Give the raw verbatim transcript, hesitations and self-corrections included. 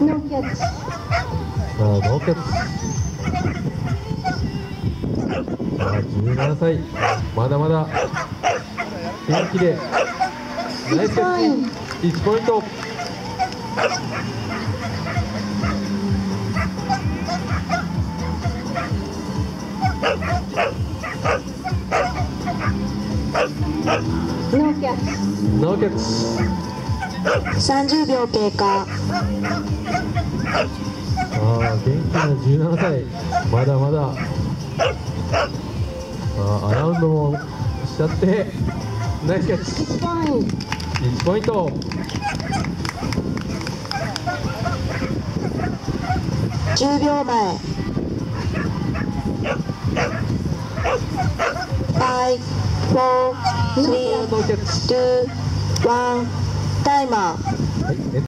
ノーキャッチ。 さあノーキャッチ。さあじゅうななさい、まだまだ元気でナイスキャッチ。いちポイント。 ノーキャッチ。 ノーキャッチ。 さんじゅうびょう経過。 さあ元気なじゅうななさい、まだまだ。さあアラウンドもしちゃってナイスキャッチ。 いちポイント。 いちポイント。 じゅうびょうまえ。five, four, ノーキャッチ。 three, two, one、タイマー。 はい